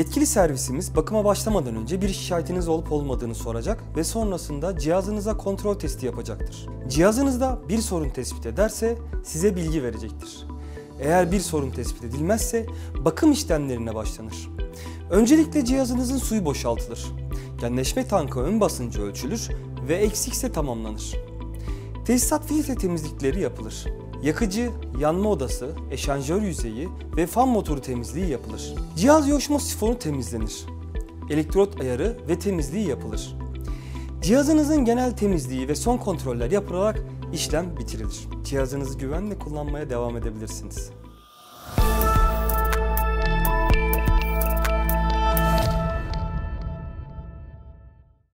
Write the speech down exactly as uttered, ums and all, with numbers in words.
Yetkili servisimiz bakıma başlamadan önce bir şikayetiniz olup olmadığını soracak ve sonrasında cihazınıza kontrol testi yapacaktır. Cihazınızda bir sorun tespit ederse size bilgi verecektir. Eğer bir sorun tespit edilmezse bakım işlemlerine başlanır. Öncelikle cihazınızın suyu boşaltılır. Genleşme tankı ön basıncı ölçülür ve eksikse tamamlanır. Tesisat filtre temizlikleri yapılır. Yakıcı, yanma odası, eşanjör yüzeyi ve fan motoru temizliği yapılır. Cihaz yoşma sifonu temizlenir. Elektrot ayarı ve temizliği yapılır. Cihazınızın genel temizliği ve son kontroller yapılarak işlem bitirilir. Cihazınızı güvenle kullanmaya devam edebilirsiniz.